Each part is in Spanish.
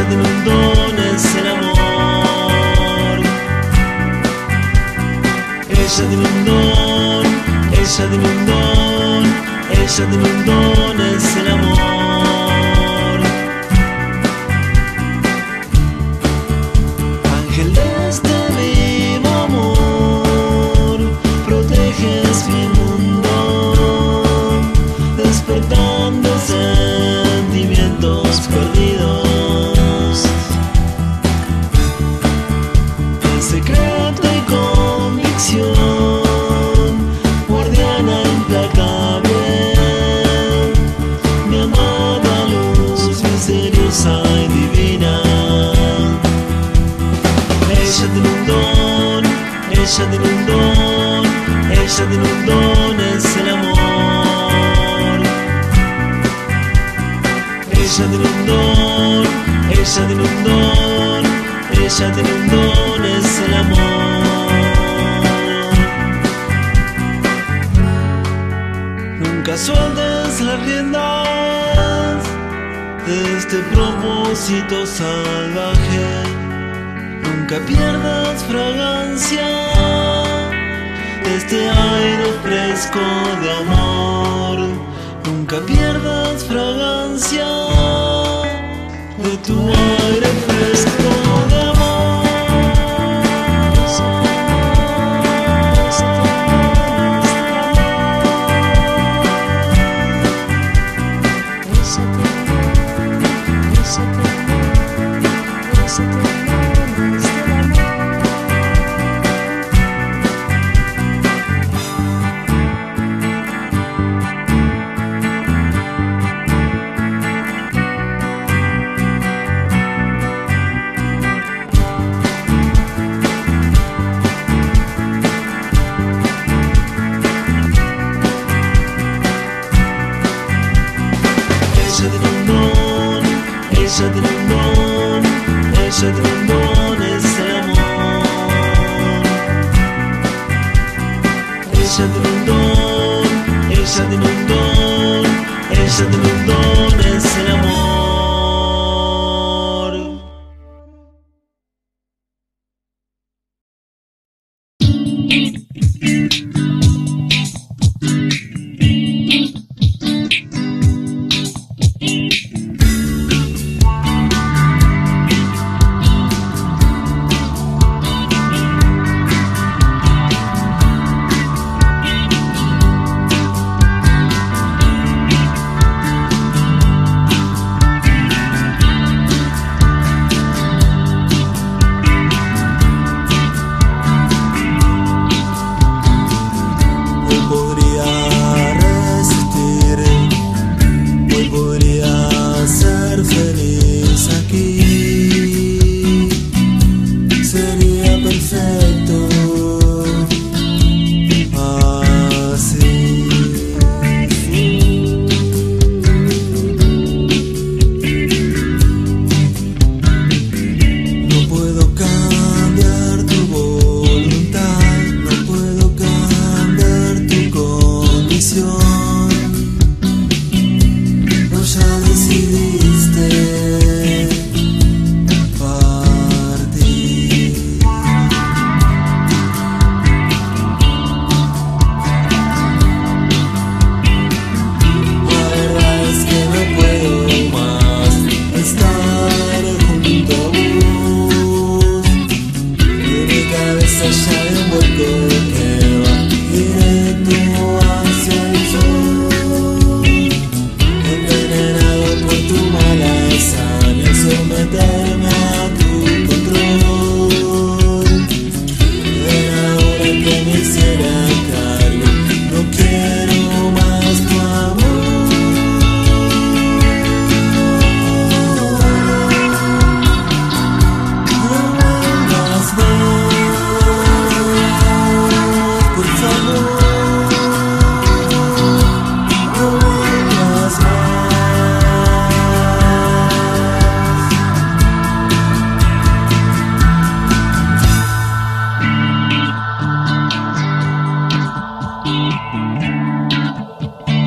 Ella tiene un don, es el amor. Ella tiene un don, ella tiene un don, ella tiene un don, es el amor. Ángeles de vivo amor, proteges mi mundo, despertando sentimientos perdidos. En secreto y convicción, guardiana implacable, mi amada luz misteriosa y divina. Ella tiene un don, ella tiene un don, ella tiene un don, es el amor. Ella tiene un don, ella tiene un don, ella tiene un don, es el amor. Nunca sueltes las riendas de este propósito salvaje. Nunca pierdas fragancia de este aire fresco de amor. Nunca pierdas fragancia de tu aire fresco de amor. Ella tiene un don, ella tiene un don, ella tiene un don, es el amor. Ella tiene un don, ella tiene un don, ella tiene un don, es el amor.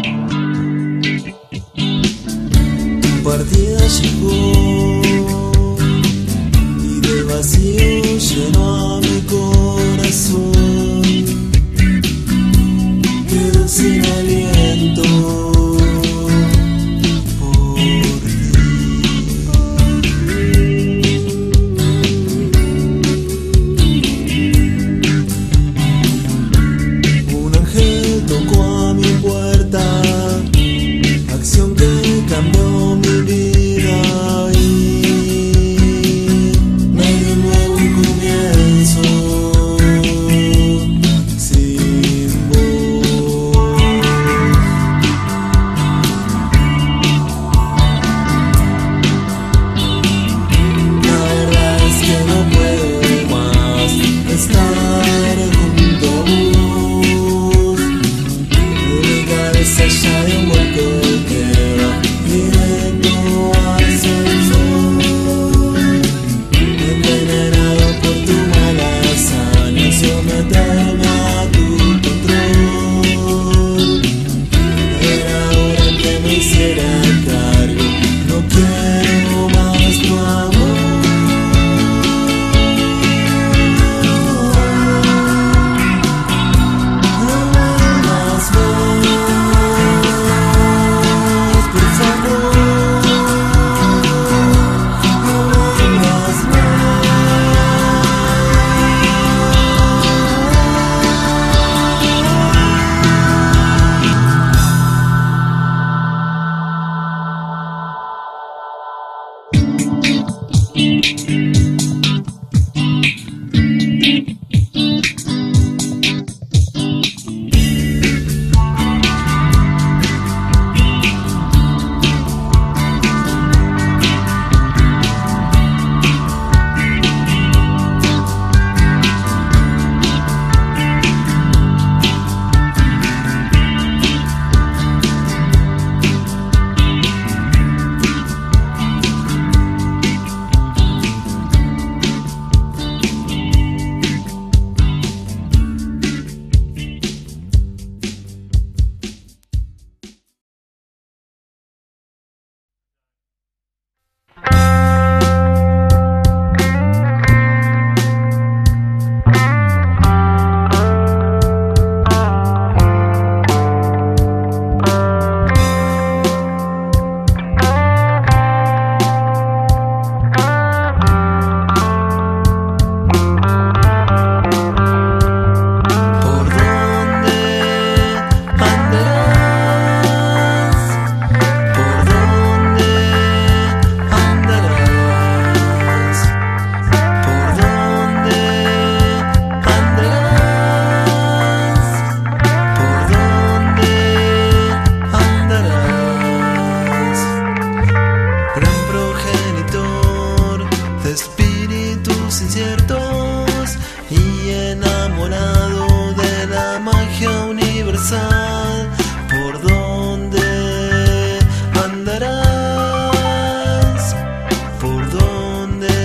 partida llegó. enamorado de la magia universal. ¿Por dónde andarás? ¿Por dónde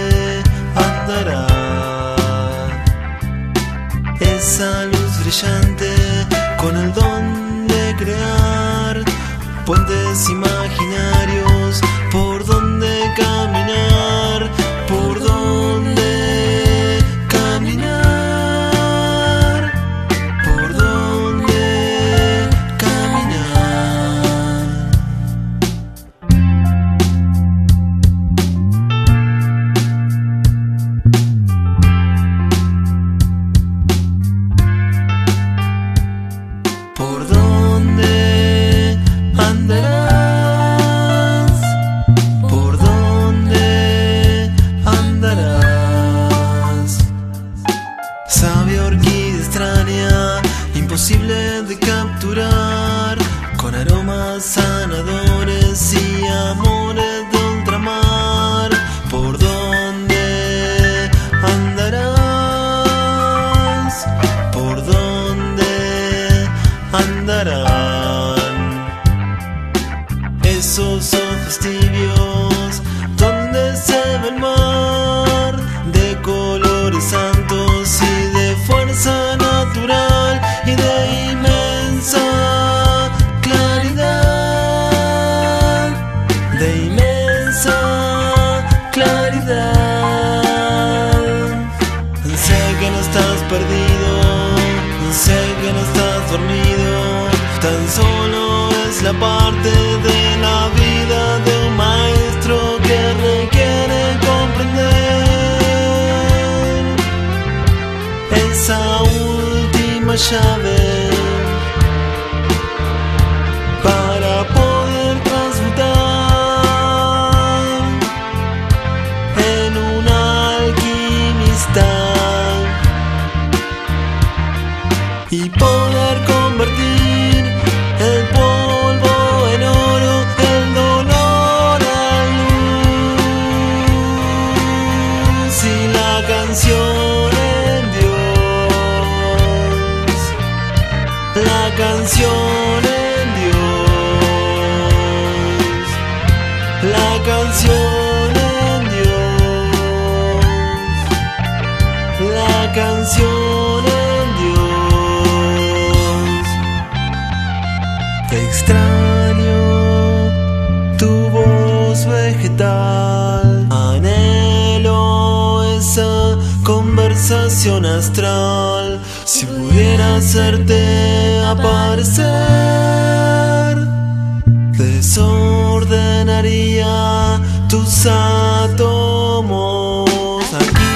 andarás? Esa luz brillante con el don de crear puentes imaginarios. ¿Por dónde caminar? ¿Por dónde caminar? ¿Por dónde caminar? ¿Por dónde andarás? ¿Por dónde andarás? Sabia orquídea extraña, imposible de capturar, con aromas sanadores y amores de ultramar. ¿Por dónde andarás? ¿Por dónde andarán esos ojos tibios donde se ve el mar, de colores santos y de fuerza natural y de inmensa claridad, de inmensa claridad? Sé que no estás perdido, sé que no estás dormido, tan solo es la parte de la vida de un maestro que requiere comprender esa última llave para poder transmutar en un alquimista y poder convertir el polvo en oro, el dolor en luz y la canción en Dios, la canción en Dios, la canción en Dios, la canción en Dios. Te extraño, tu voz vegetal, anhelo esa conversación astral. Si pudiera hacerte aparecer, desordenaría tus átomos aquí.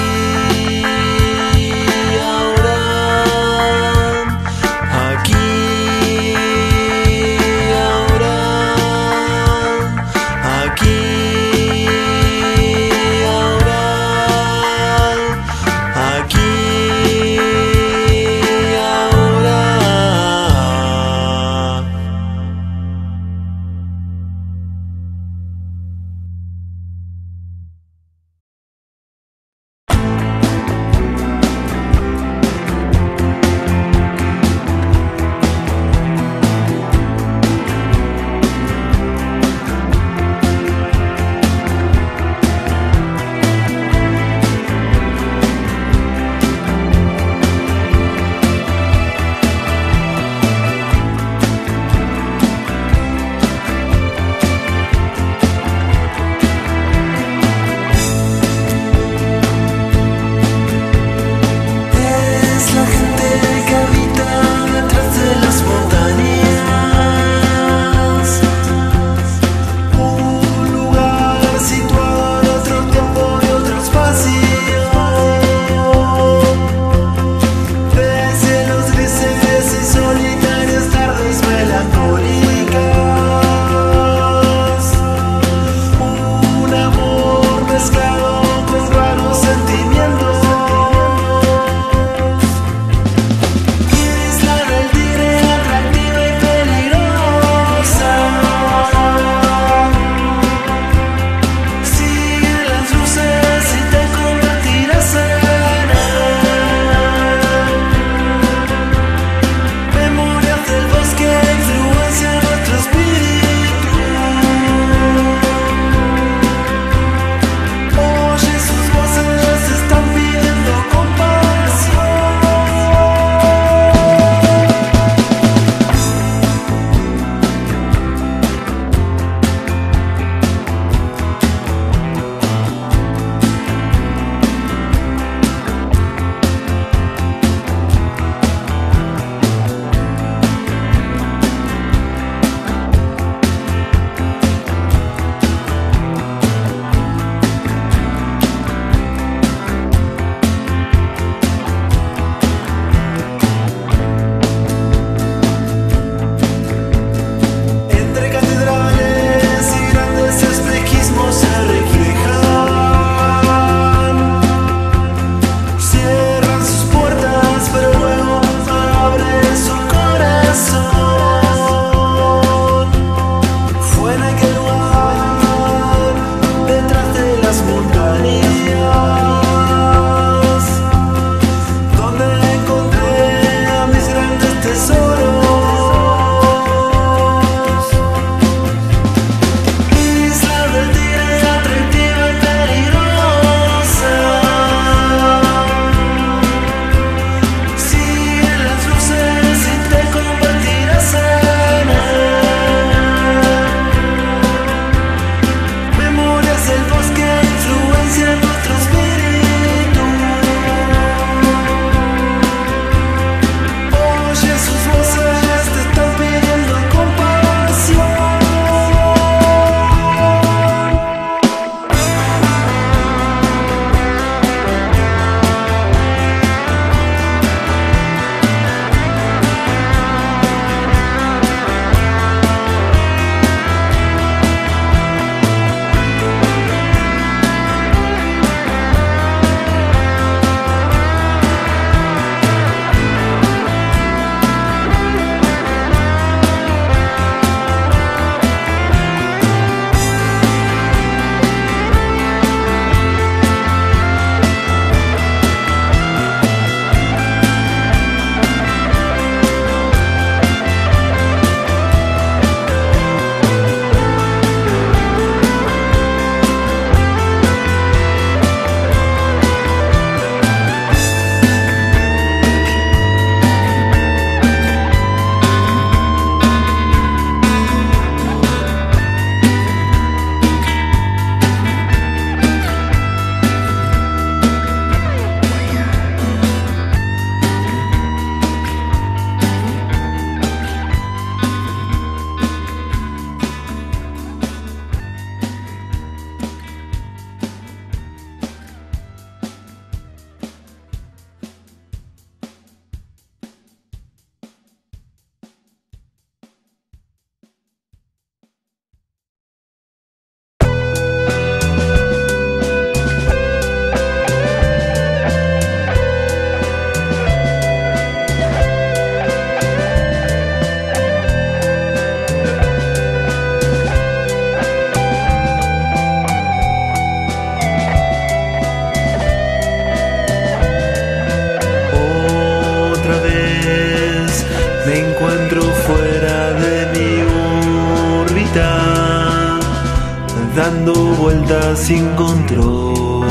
dando vueltas sin control,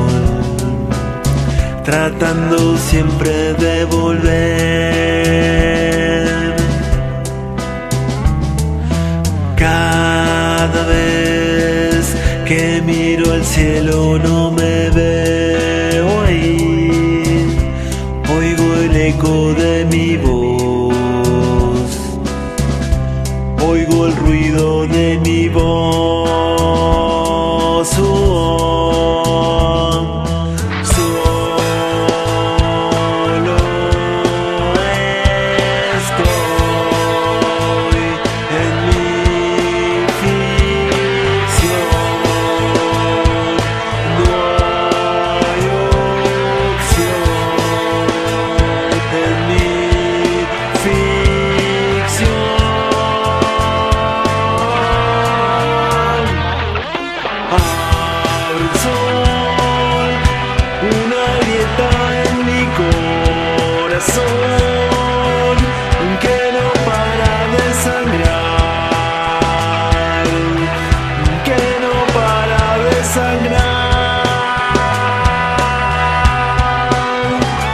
tratando siempre de volver. Cada vez que miro al cielo no me veo ahí, oigo el eco de mi voz, oigo el ruido de mi voz. Que no para de sangrar, que no para de sangrar.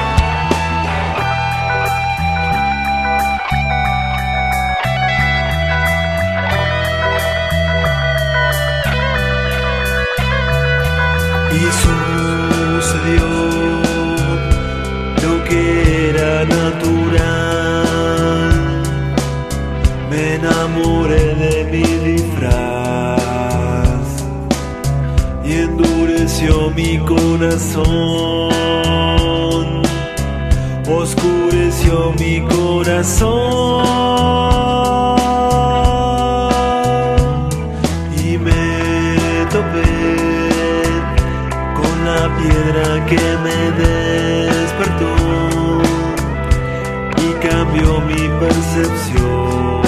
Y sucedió lo que era natural, me enamoré de mi disfraz y endureció mi corazón, oscureció mi corazón y me topé con la piedra que me despertó, cambió mi percepción,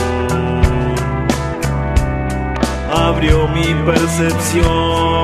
abrió mi percepción.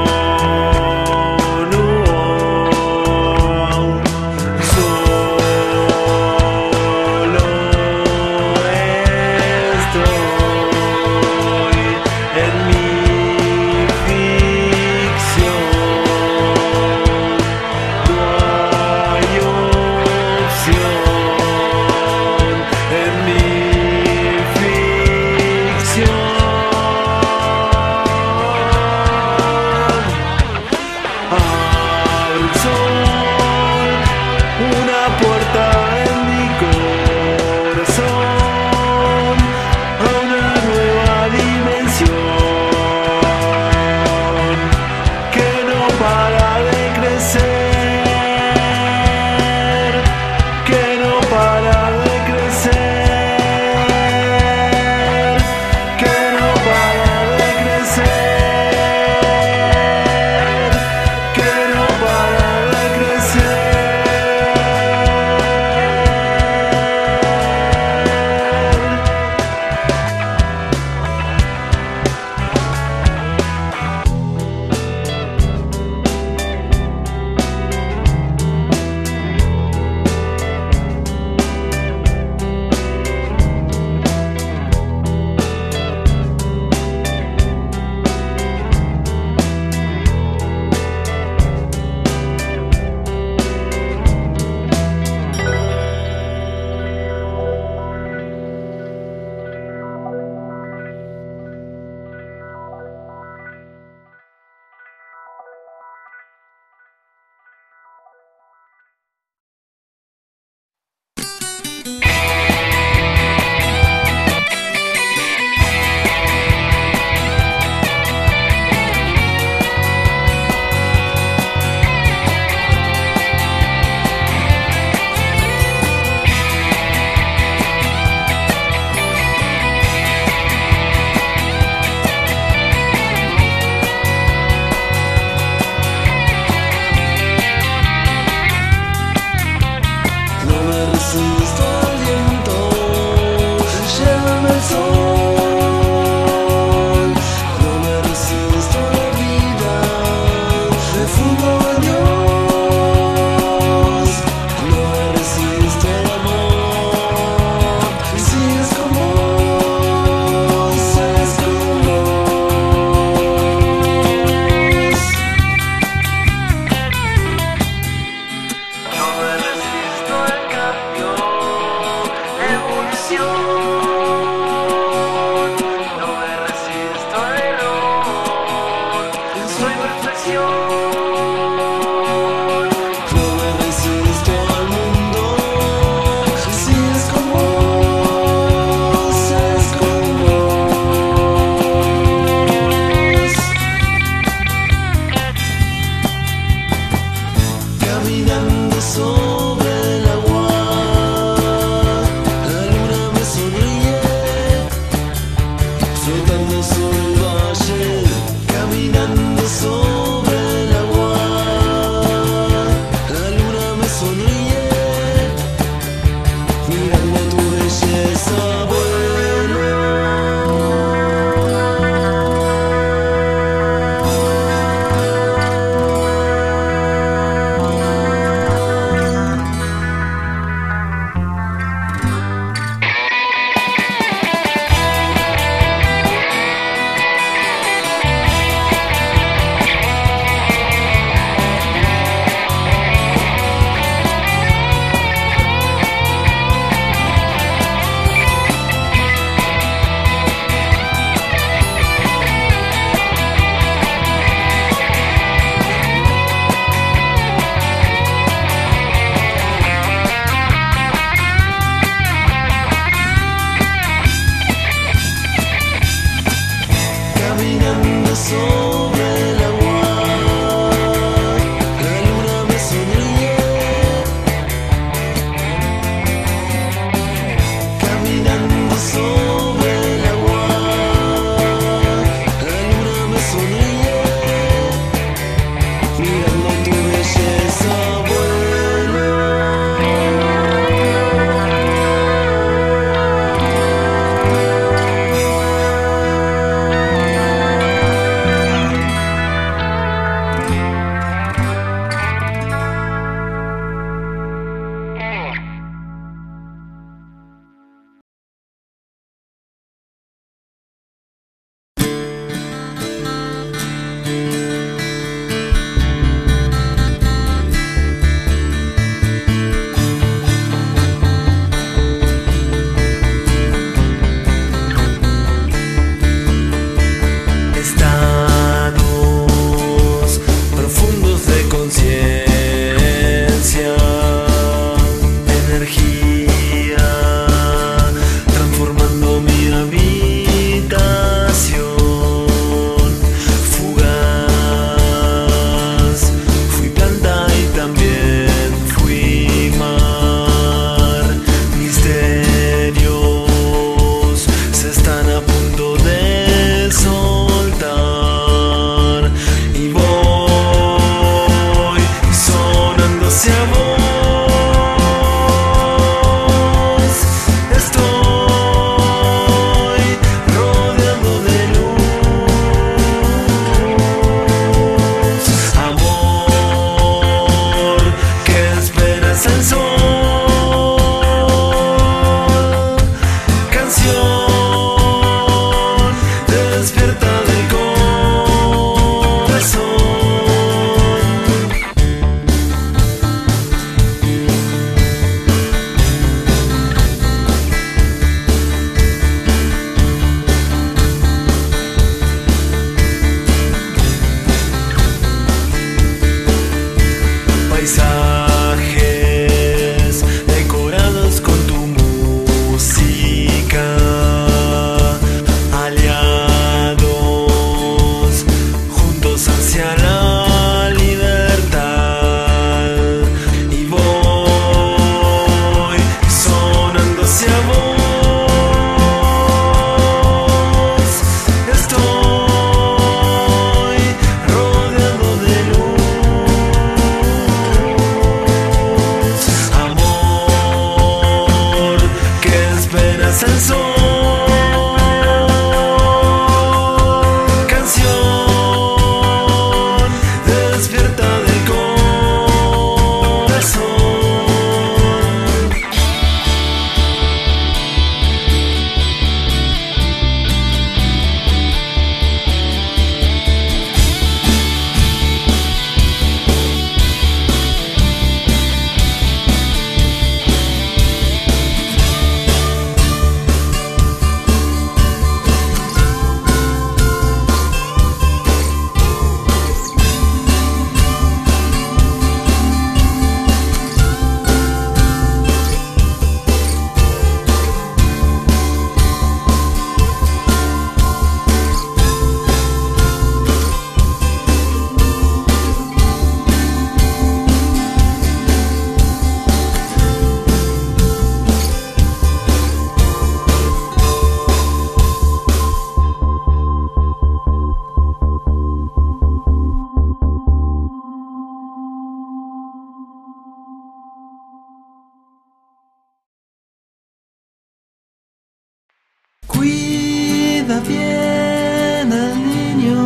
Cuida bien al niño,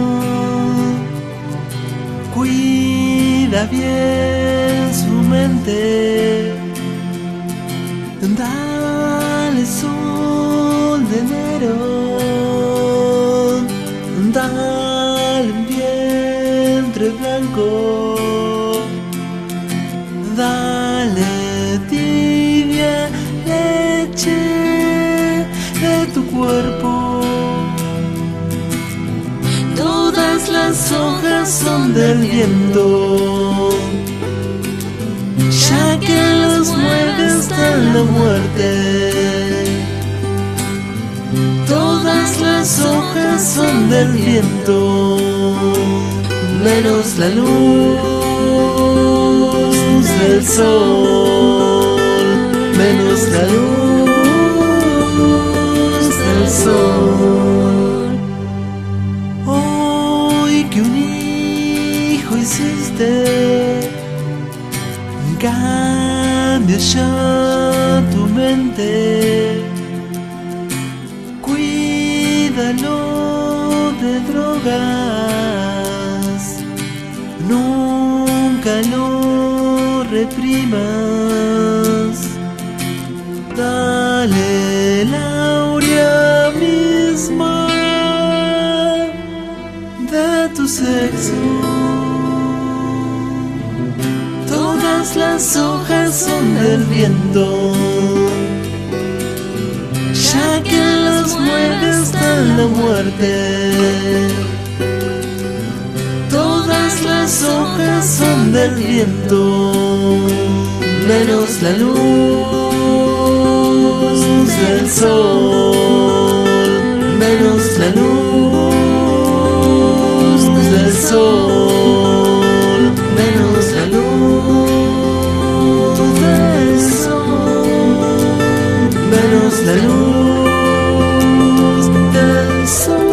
cuida bien su mente, dale sol de enero, dale un vientre blanco, dale tibia leche de tu cuerpo. Todas las hojas son del viento, ya que los mueve hasta la muerte. Todas las hojas son del viento, menos la luz del sol, menos la luz del sol. Hoy que un hijo hiciste, cambia ya tu mente, cuídalo de drogas, nunca lo reprimas, dale la aurea misma de tu sexo. Todas las hojas son del viento, ya que las mueve hasta la muerte. Todas las hojas son del viento, menos la luz del sol, menos la luz del sol, menos la luz del sol, menos la luz del sol.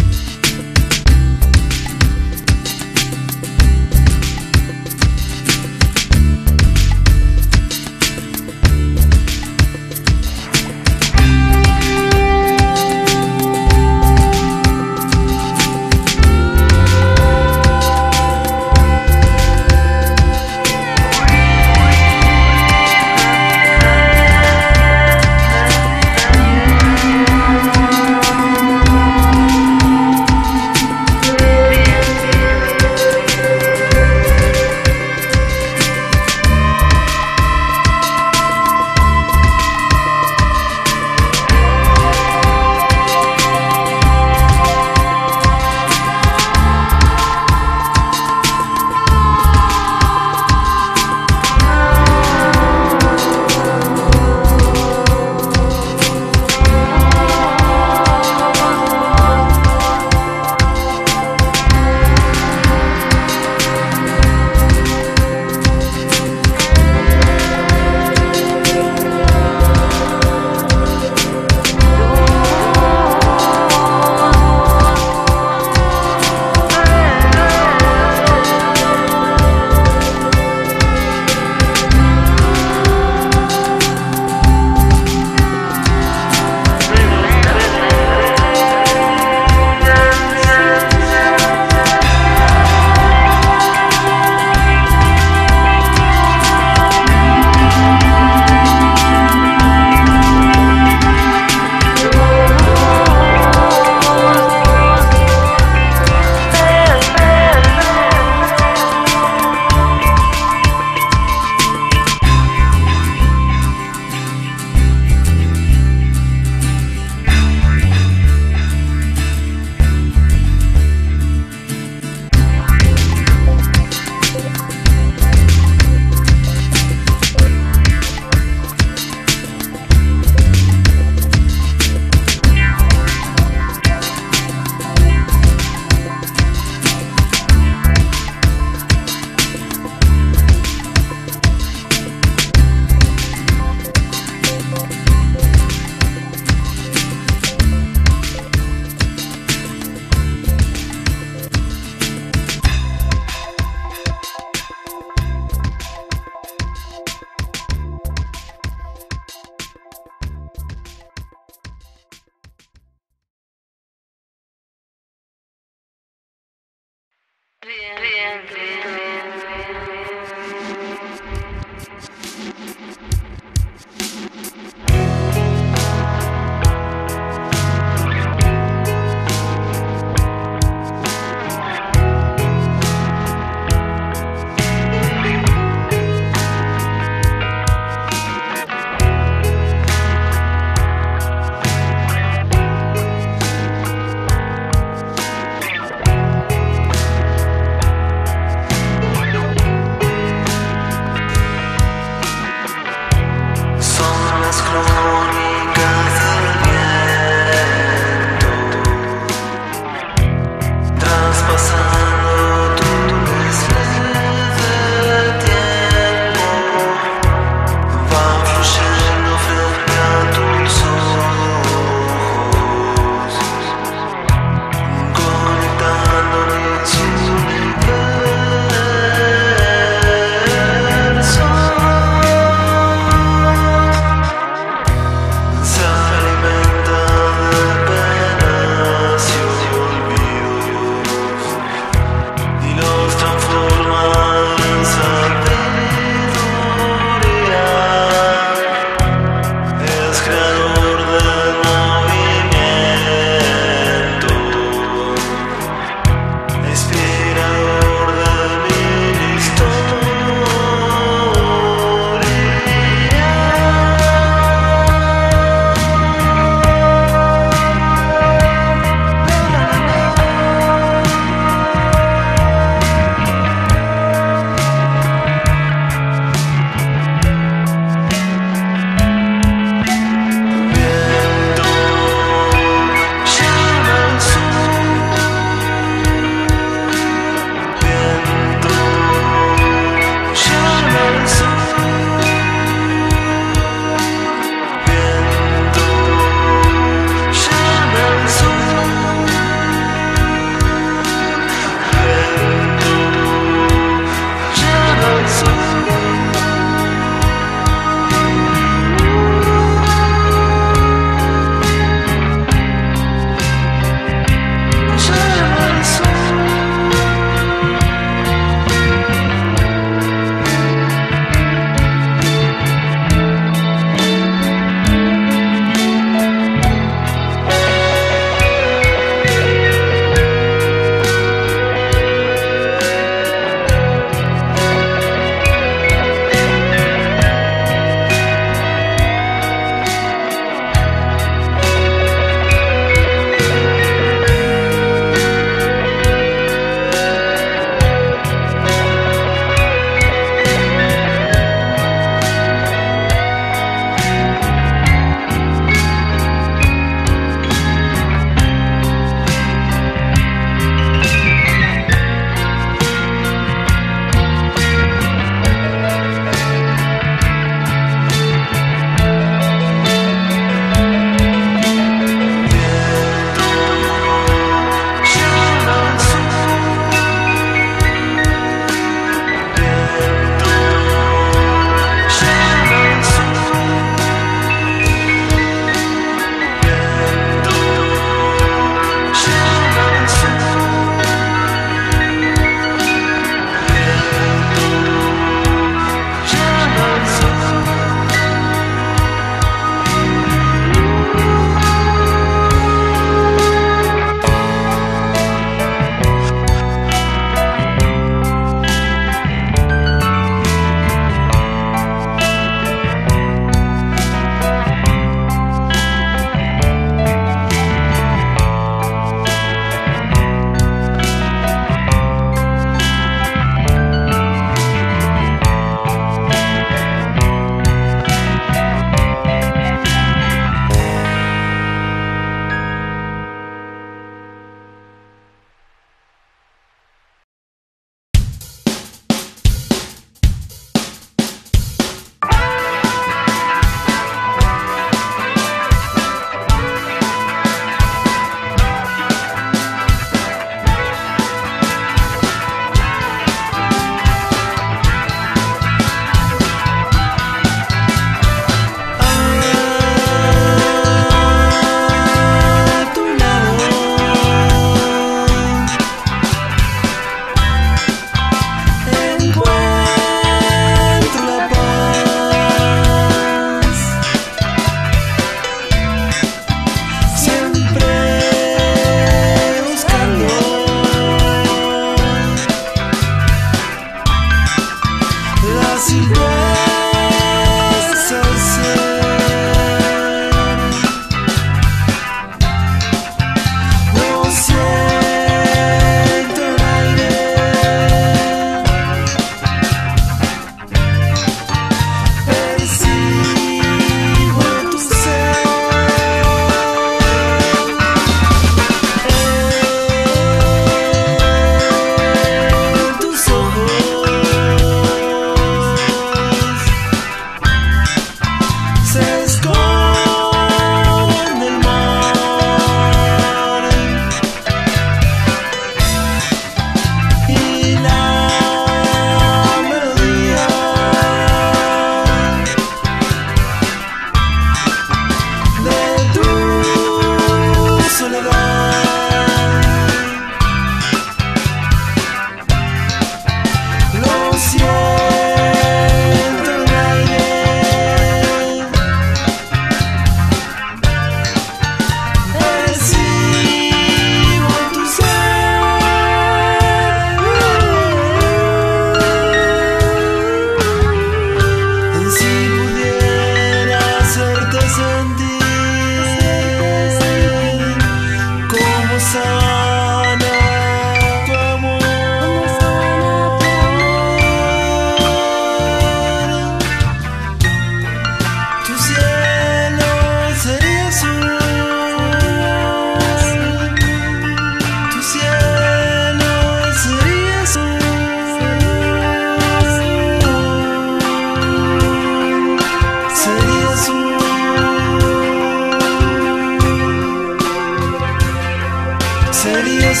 Serías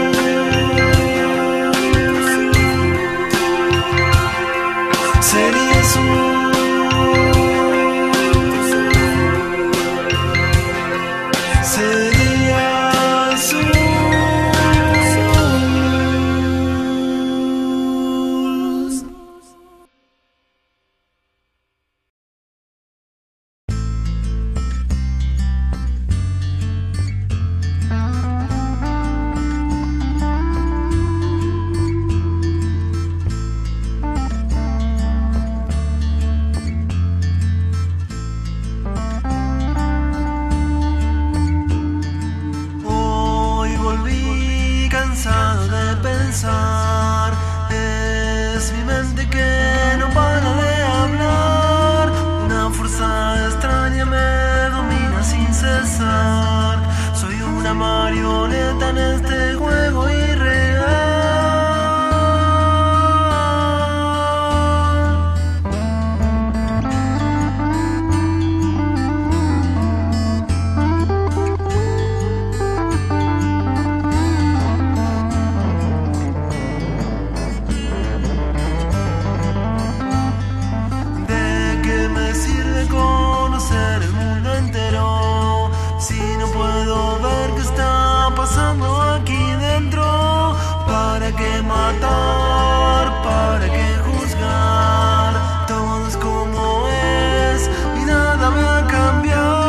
serías serías Hoy volví cansado de pensar. Es mi mente que no para de hablar. Una fuerza extraña me domina sin cesar. Soy una marioneta en este juego irreal. ¿De qué me sirve conocer el mundo entero si no puedo ver qué está pasando aquí dentro? ¿Para qué matar? ¿Para qué juzgar? Todo es como es y nada va a cambiar.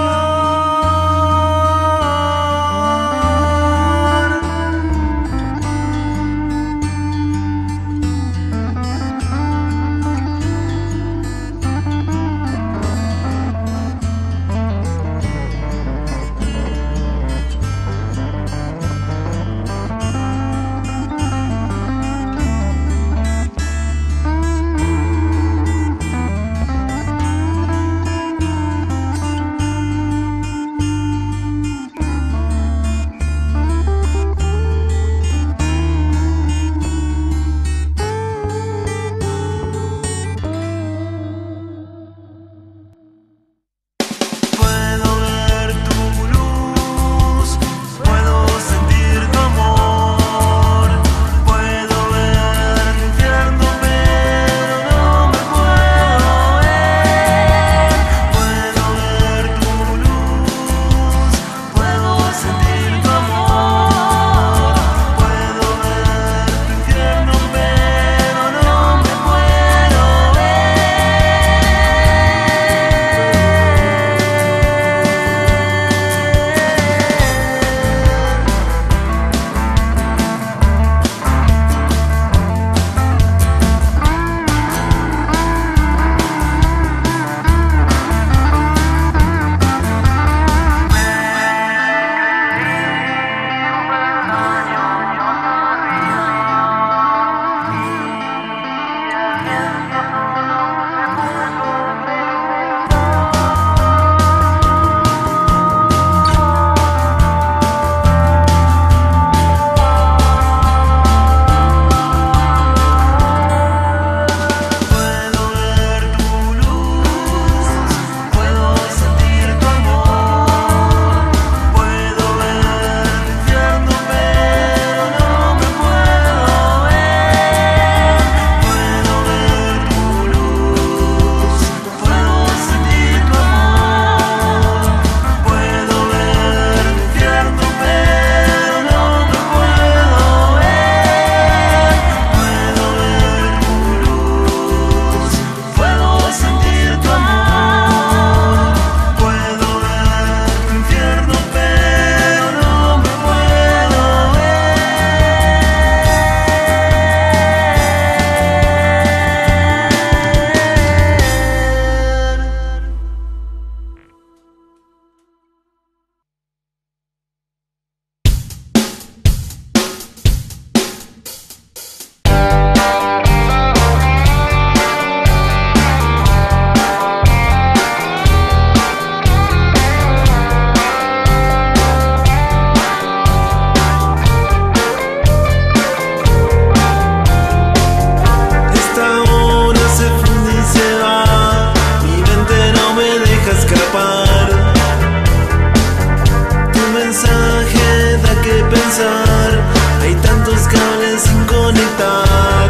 pensar, hay tantos cables sin conectar.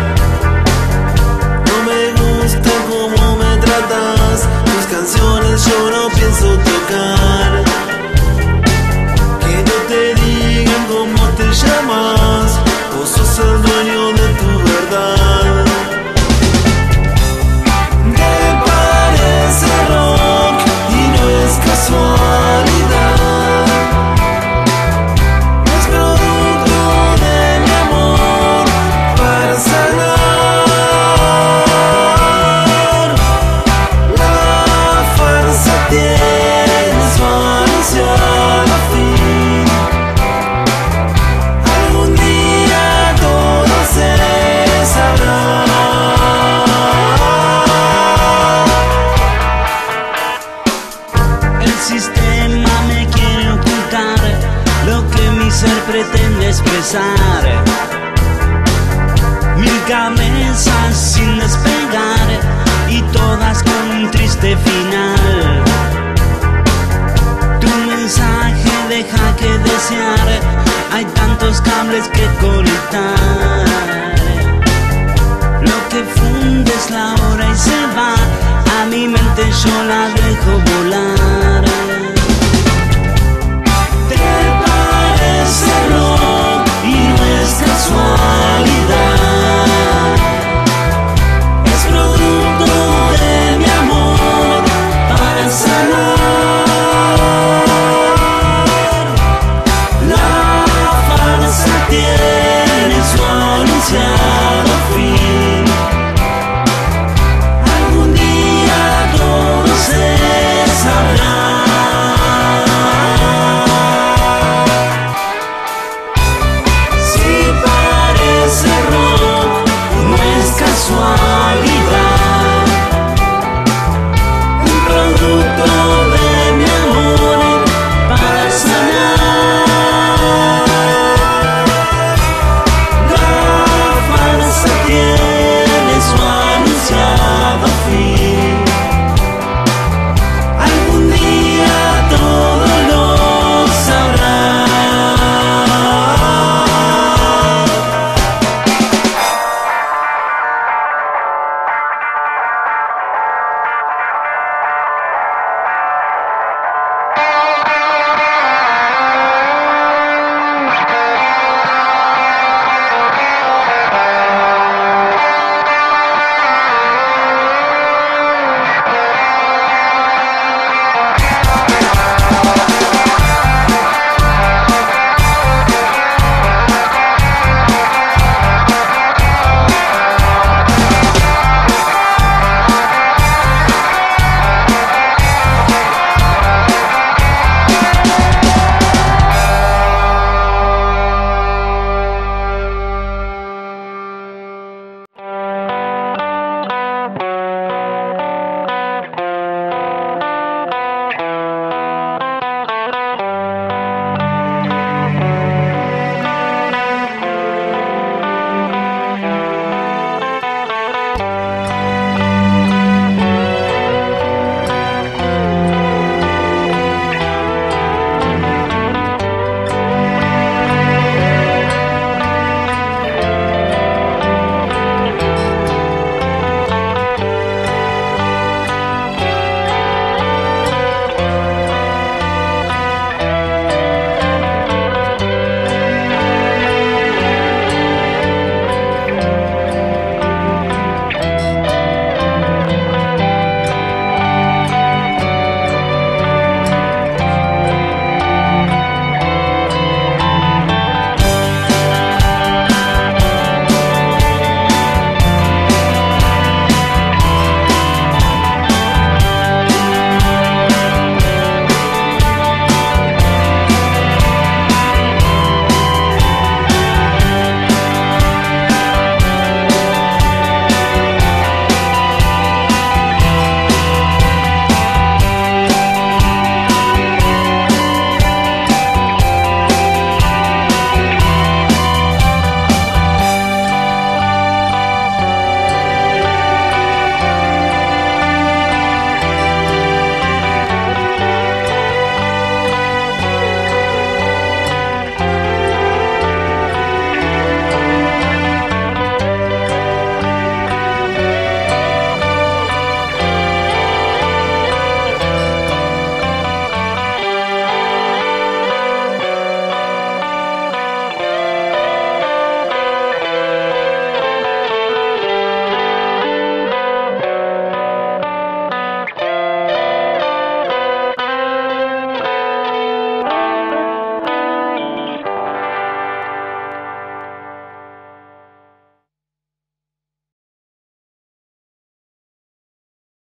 No me gusta cómo me tratas, tus canciones yo no pienso tocar. Que no te digan cómo te llamas, vos sos el dueño de tu verdad. Te parece rock y no es casualidad, es producto de mi amor para sanar. La farsa tiene su anunciado fin, algún día todo se sabrá. El sistema me quiere ocultar lo que mi ser pretende expresar. Mil cabezas sin despegar y todas con un triste final. Tu mensaje deja que desear, hay tantos cables que conectar. Lo que funde es la hora y se va, a mi mente yo la dejo volar.